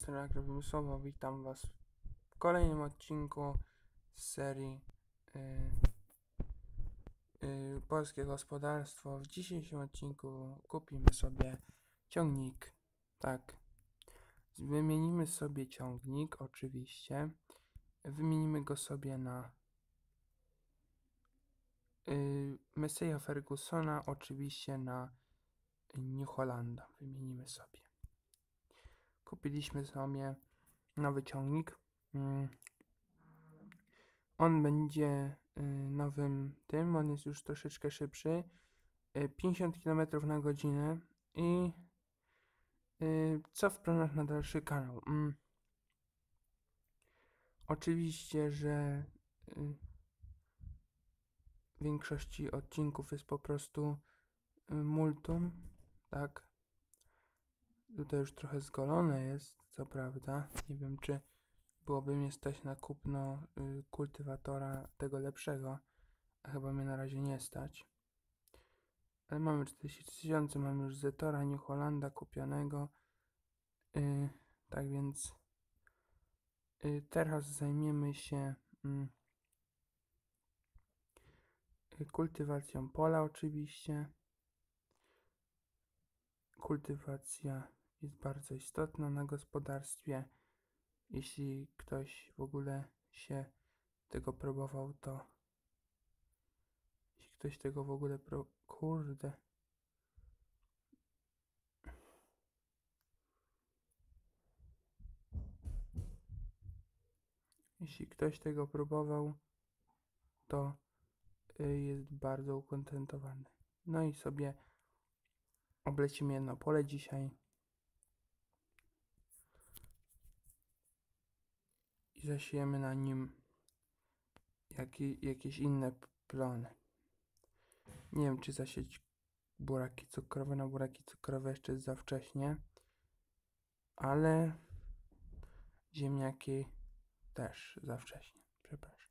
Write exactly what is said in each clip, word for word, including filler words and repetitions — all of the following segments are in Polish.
strony Agrovymysłowo. Witam Was w kolejnym odcinku z serii yy, yy, Polskie Gospodarstwo. W dzisiejszym odcinku kupimy sobie ciągnik. Tak, wymienimy sobie ciągnik, oczywiście. Wymienimy go sobie na yy, Massey'a Fergusona, oczywiście na New Hollanda. Wymienimy sobie. Kupiliśmy sobie nowy ciągnik. On będzie y, nowym tym, on jest już troszeczkę szybszy. Y, pięćdziesiąt kilometrów na godzinę i y, co w planach na dalszy kanał? Mm. Oczywiście, że y, w większości odcinków jest po prostu y, multum, tak? Tutaj już trochę zgolone jest, co prawda. Nie wiem, czy byłoby mnie stać na kupno y, kultywatora tego lepszego, a chyba mnie na razie nie stać. Ale mamy czterdzieści tysięcy, mamy już Zetora New Hollanda kupionego. Yy, tak więc yy, teraz zajmiemy się yy, kultywacją pola oczywiście. Kultywacja jest bardzo istotna na gospodarstwie. Jeśli ktoś w ogóle się tego próbował, to jeśli ktoś tego w ogóle pro... Kurde. Jeśli ktoś tego próbował, to yy, jest bardzo ukontentowany. No i sobie oblecimy jedno pole dzisiaj i zasiejemy na nim jakie, jakieś inne plony. Nie wiem, czy zasieć buraki cukrowe. Na buraki cukrowe jeszcze jest za wcześnie, ale ziemniaki też za wcześnie. Przepraszam.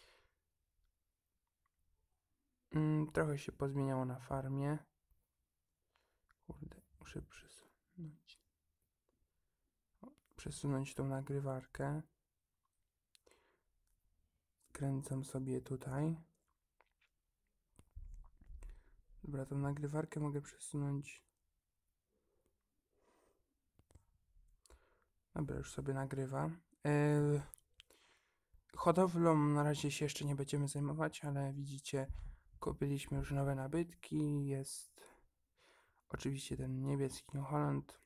Mm, trochę się pozmieniało na farmie. Kurde, muszę przesunąć. O, przesunąć tą nagrywarkę. Kręcam sobie tutaj. Dobra, tą nagrywarkę mogę przesunąć. Dobra, już sobie nagrywa. Yy, hodowlą na razie się jeszcze nie będziemy zajmować, ale widzicie, kupiliśmy już nowe nabytki. Jest oczywiście ten niebieski New Holland,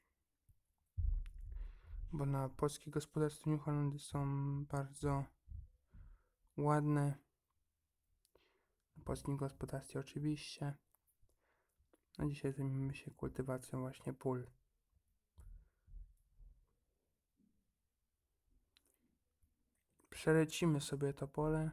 bo na polskie gospodarstwo New Hollandy są bardzo ładne. Na polskim gospodarstwie oczywiście. A dzisiaj zajmiemy się kultywacją właśnie pól. Przelecimy sobie to pole.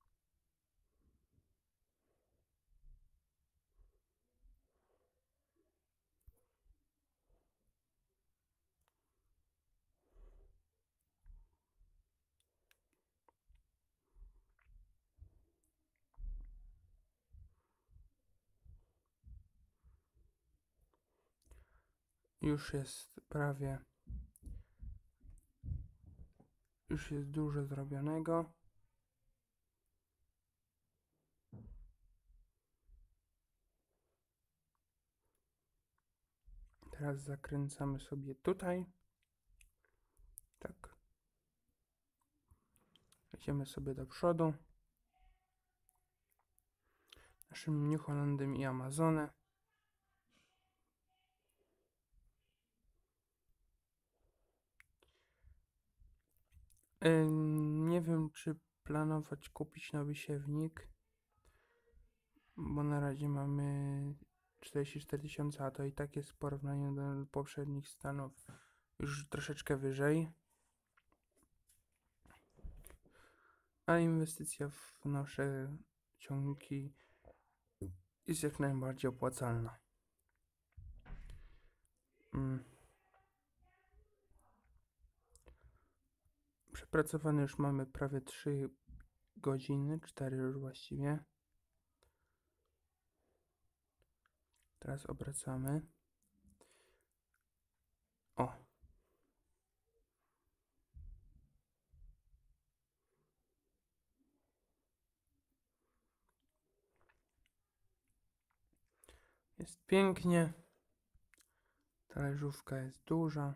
Już jest prawie, już jest dużo zrobionego. Teraz zakręcamy sobie tutaj. Tak. Idziemy sobie do przodu. Naszym New Hollandem i Amazonem. Yy, nie wiem, czy planować kupić nowy siewnik, bo na razie mamy czterdzieści cztery tysiące, a to i tak jest w porównaniu do poprzednich stanów już troszeczkę wyżej. A inwestycja w nasze ciągniki jest jak najbardziej opłacalna. Mm. Przepracowane już mamy prawie trzy godziny, cztery już właściwie. Teraz obracamy. O! Jest pięknie. Talerzówka jest duża.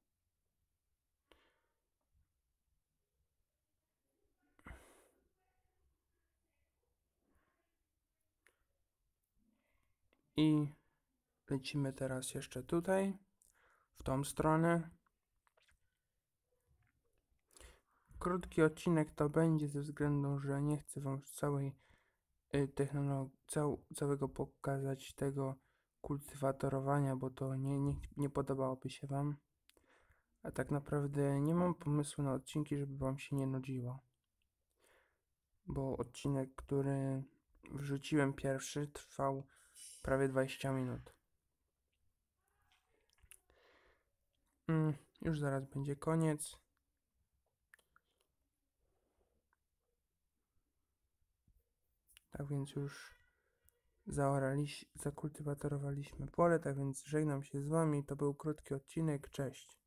I lecimy teraz jeszcze tutaj, w tą stronę. Krótki odcinek to będzie ze względu, że nie chcę wam całej y, technologii, cał, całego pokazać tego kultywatorowania, bo to nie, nie, nie podobałoby się wam. A tak naprawdę nie mam pomysłu na odcinki, żeby wam się nie nudziło. Bo odcinek, który wrzuciłem pierwszy, trwał prawie dwadzieścia minut. Mm, już zaraz będzie koniec. Tak więc już zaoraliśmy, zakultywatorowaliśmy pole, tak więc żegnam się z wami. To był krótki odcinek. Cześć.